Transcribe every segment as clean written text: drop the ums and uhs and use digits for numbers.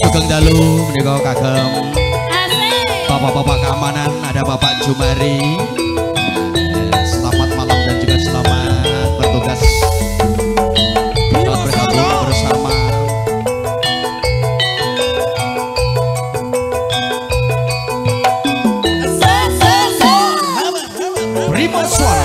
Sugeng dalu menika kagem bapak-bapak keamanan, ada Bapak Jumari. Selamat malam dan juga selamat bertugas. Selamat bergabung bersama. Prima Suara.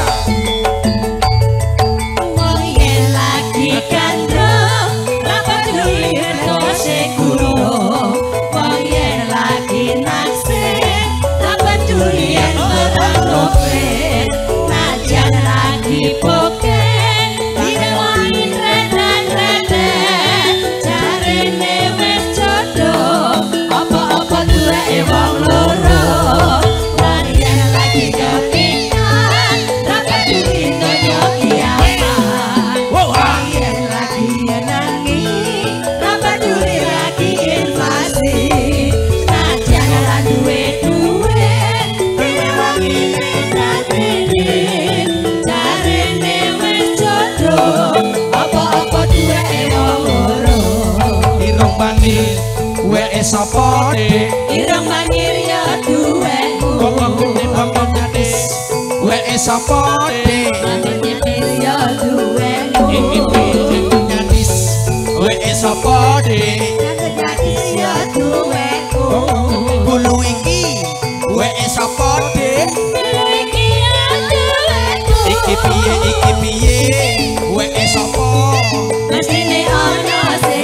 Sapa de ireng mangir ya duweku kok gede banget gadis weke sapa de mangir ya duweku iki piye gadis weke sapa de gadis ya duweku bulu iki weke sapa de iki ya duweku iki piye weke sapa mestine ana sing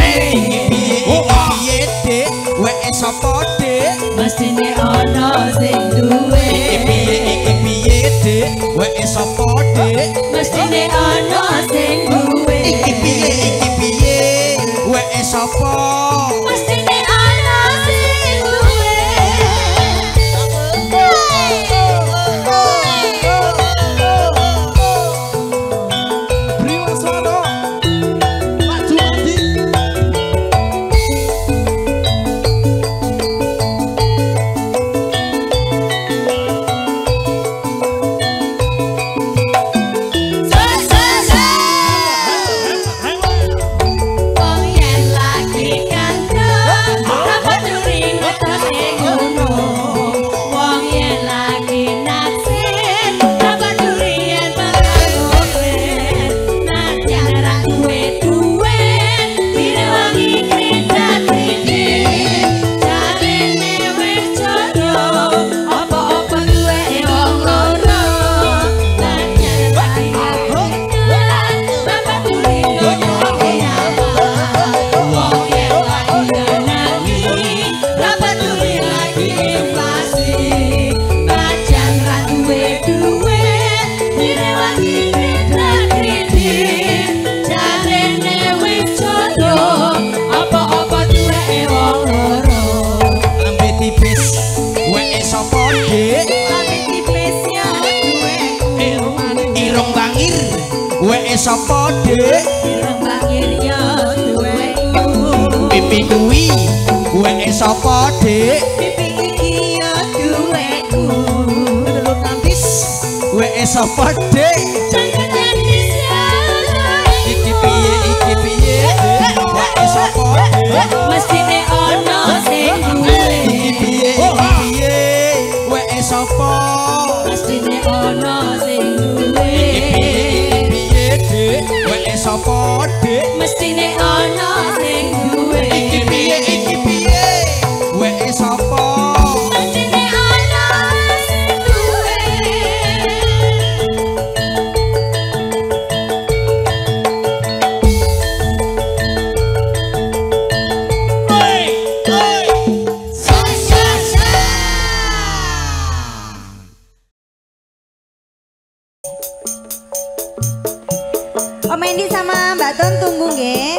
weke sapa de mestine ana sing duwe iki piye de weke sapa de mestine ana sing duwe iki piye weke sapa mestine ana sing duwe Prima Suara Pak Jumadi. Sapa de ireng bangir ya duweku pipi kuwi weke sapa de pipi iki ya duweku delok nantis weke sapa de jangan nangis ya iki piye weke sapa de mestine ana sing duwe iki piye weke sapa mestine ana sing duwe weke sapa de mestine ana sing duwe iki piye weke sapa mestine ana sing duwe Om Endi sama Mbak Ton tunggu nggih.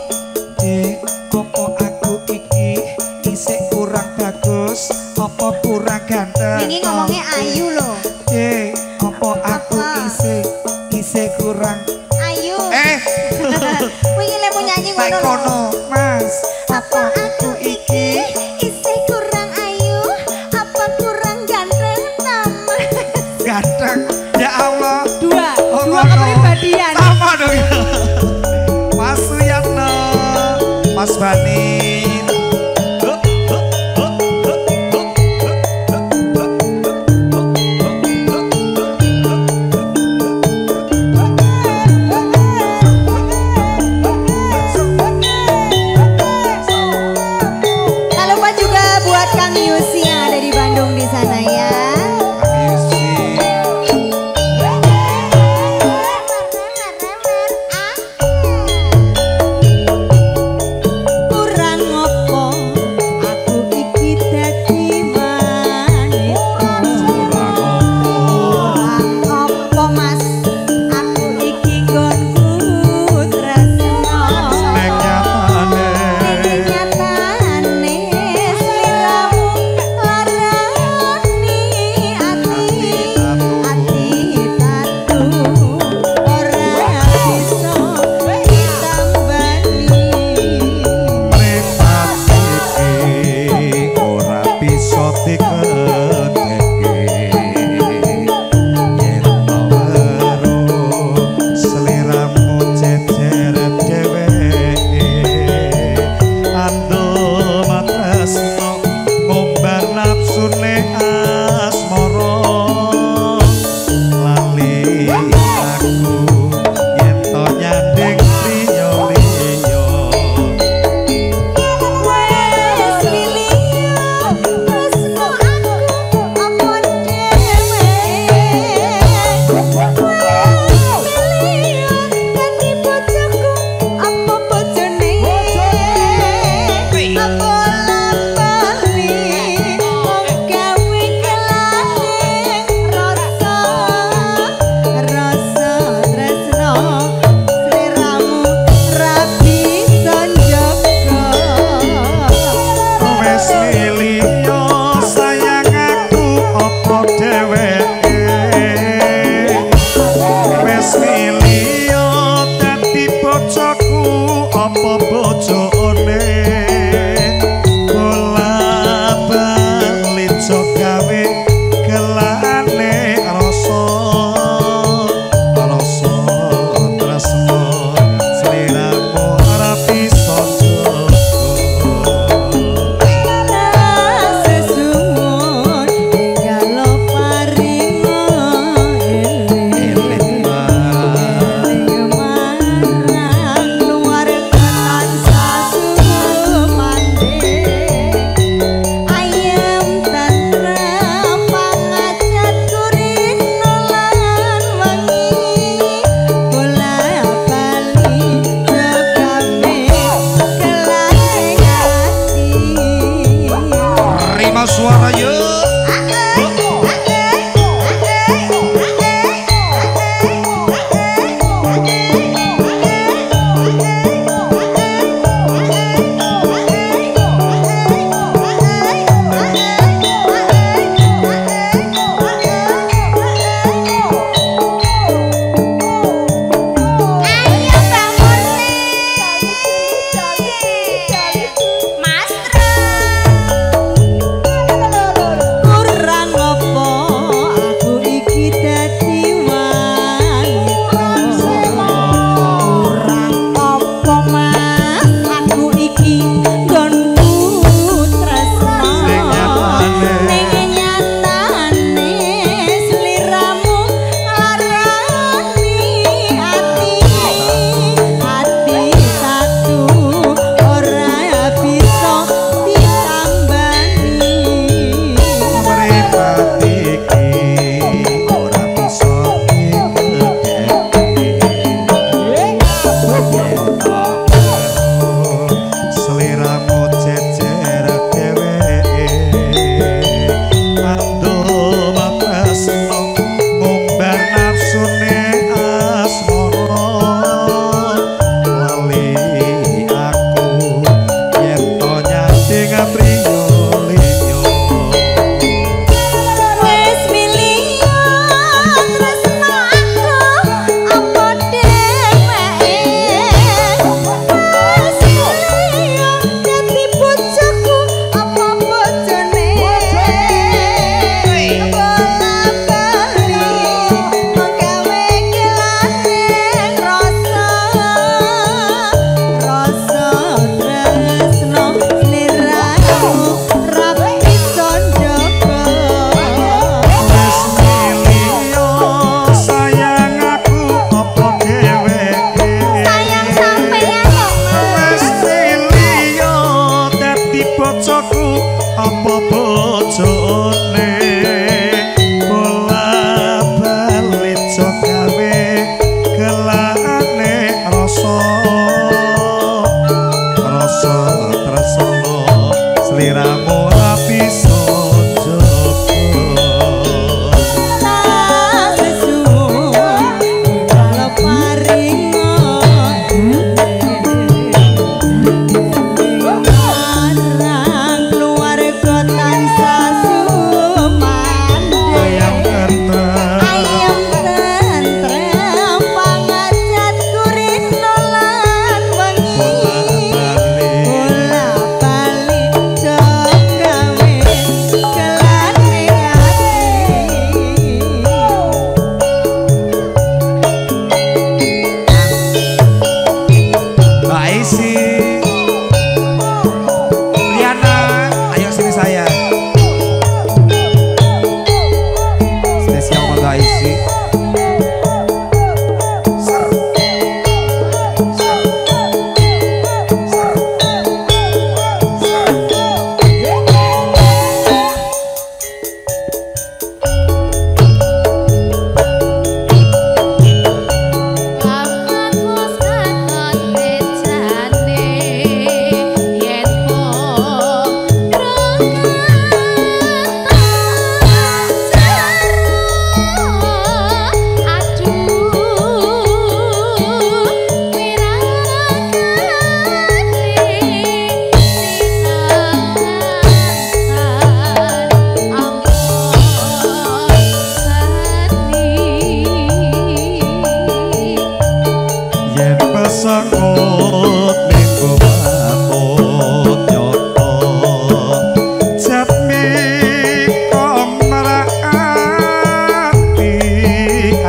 Kok aku iki isih kurang bagus apa kurang ganteng Wingi ngomongnya ayu loh. apa aku isih kurang Ayu. Wingi lemu nyanyi ngono. kono Mas Apa aku iki isih kurang ayu? Apa kurang ganteng nama? ganteng ya Allah Dua ngono. kepribadian. Sama dong Mas Suyatno Mas Bani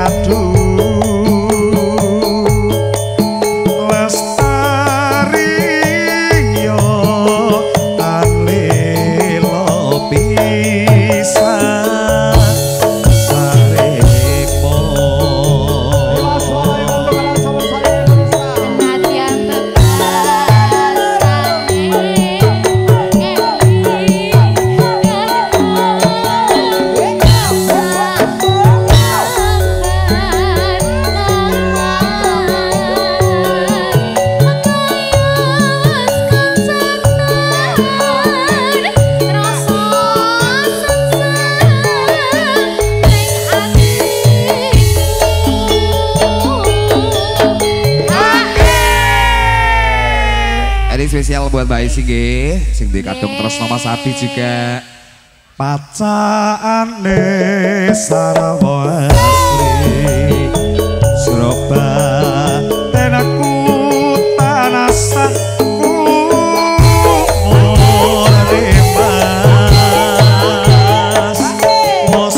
Spesial buat Mbak Isi nggih, sing dikadung terus nama Sadi juga. Pacaane Sarawak asli Surabaya tenaku tanah saku mas mos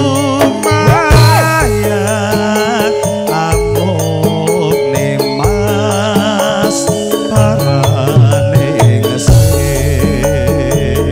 lumayan amuk ne mas parane ngesih.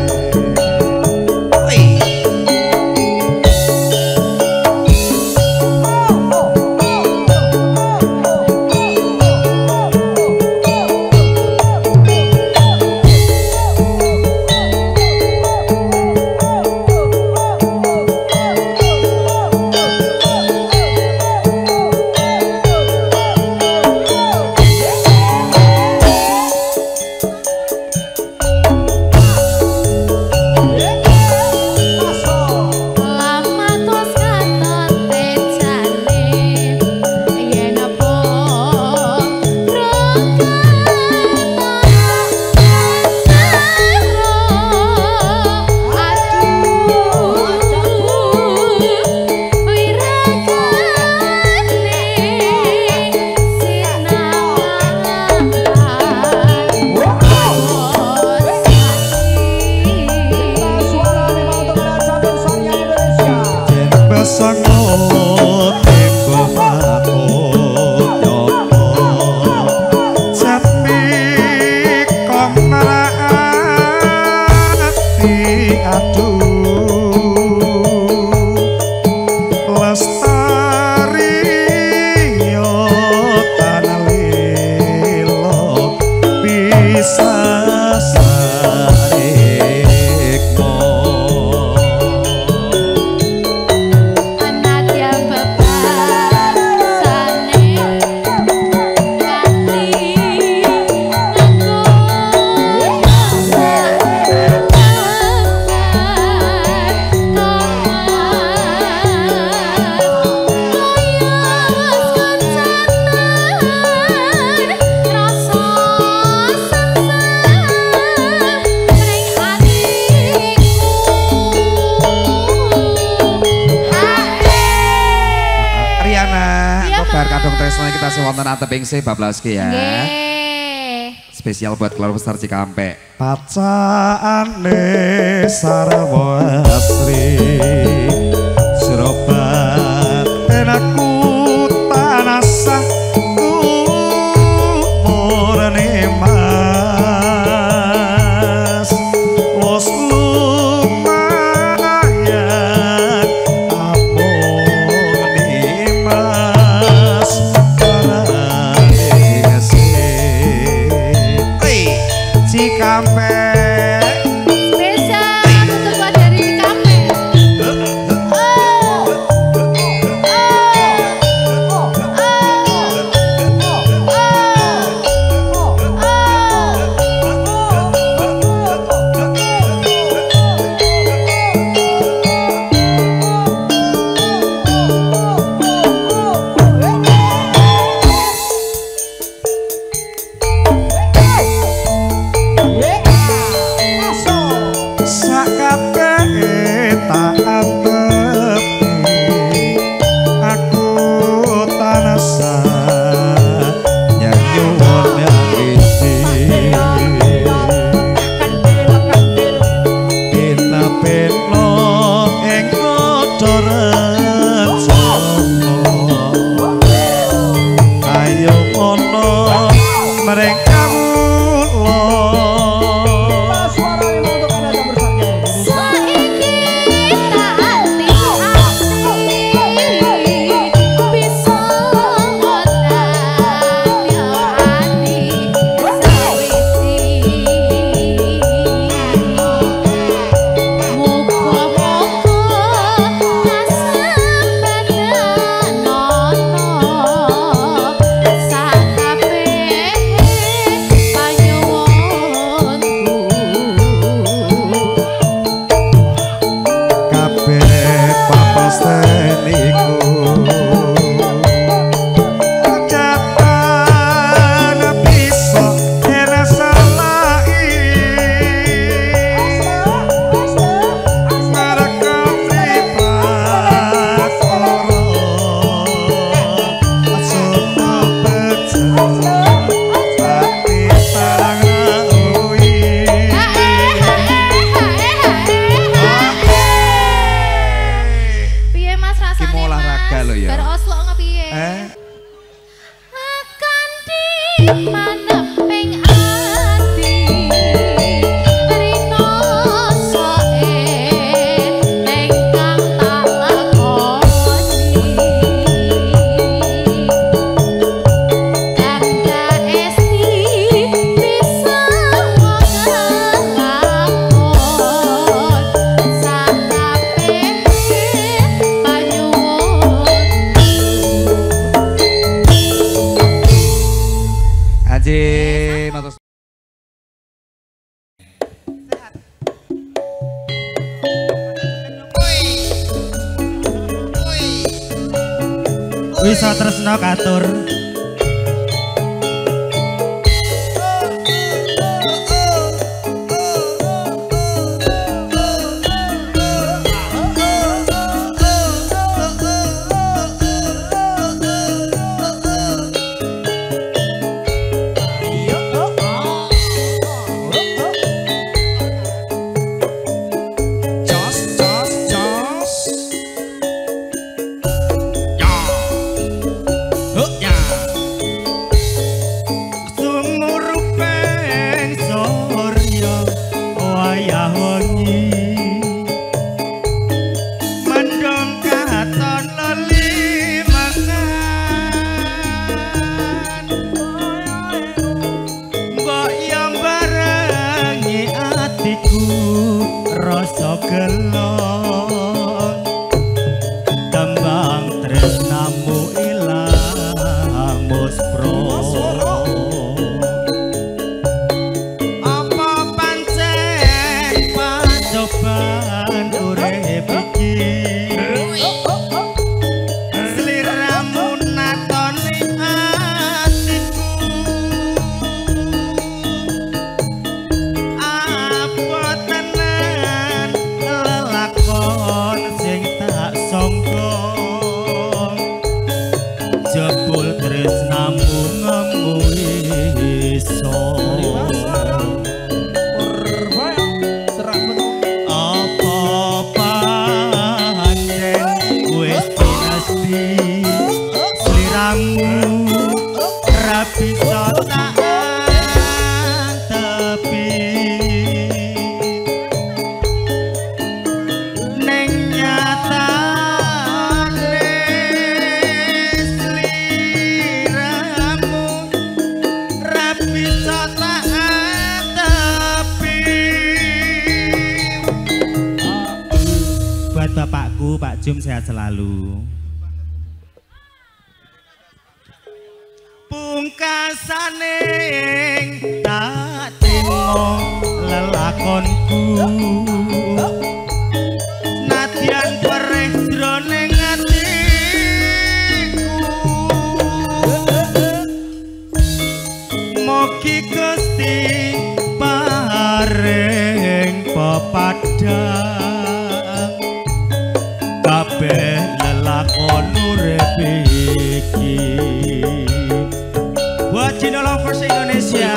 Kita sewonten ateping se bablaske ya. Spesial buat keluarga besar Cikampek. Pacaane Sarawak asli Surabaya tenaku tanah saku murni mas wos lumayan amung ni mas parane ngesih. Cikampek Spesial untuk buat dari Cikampek. akan dimaneping ati rino soe ingkang tak lakoni kanda esti bisa ngelakon sakapene panyuwun Haji matur Wisa tresna katur. Pak Jum sehat selalu. Pungkasaning tak timo lelakonku nadyan perih jroning atiku mugi Gusti paring pepadang kabeh lelakon urip iki buat Cino Lovers Indonesia.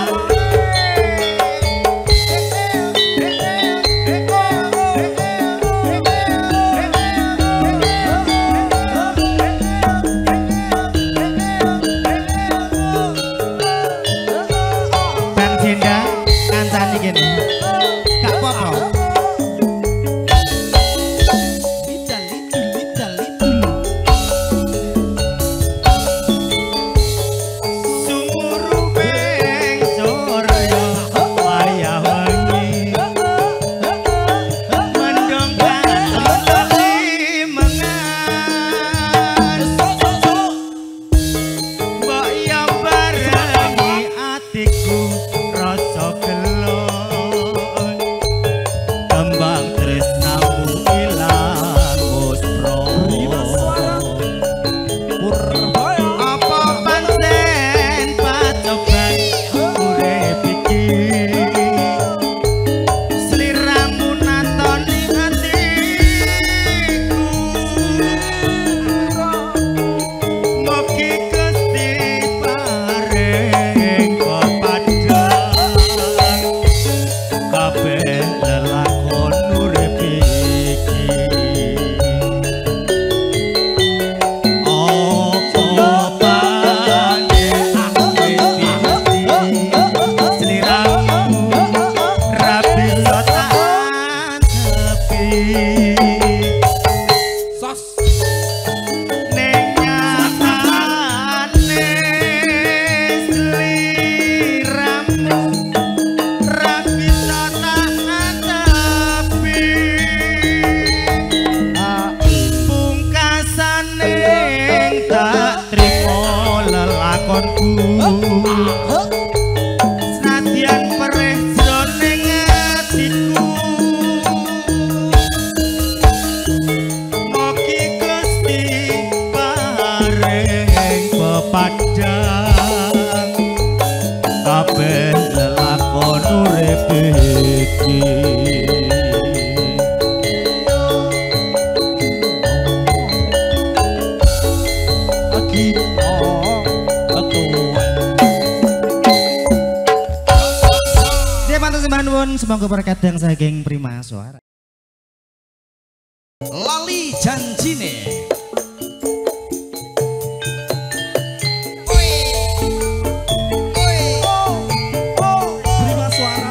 Dan Jenda kancani gini gak apa-apa. tak trimo lelakonku senadyan perih jroning atiku mugi Gusti paring pepadang kabeh lelakon urip iki semoga berkadang saking Prima Suara Lali janjine Prima Suara